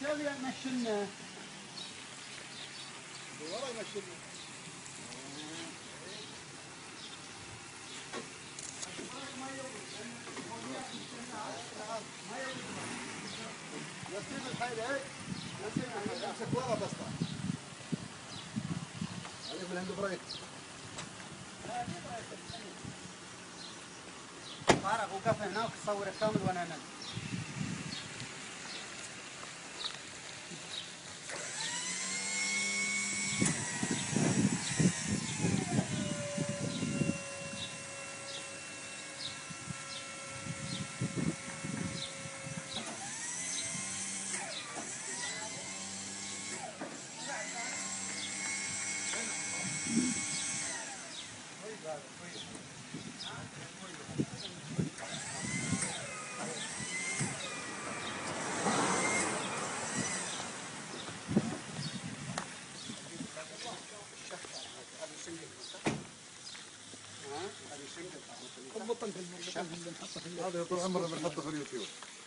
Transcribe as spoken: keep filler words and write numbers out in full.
السابع مشينا ورا يمشينا. يسيب الحيل هيك يسيب الحيل امسك ورا بس عليك من عنده بريك طارق وقف هناك تصور كامل وانا نازل. هذا طول عمرنا بنحطه في اليوتيوب.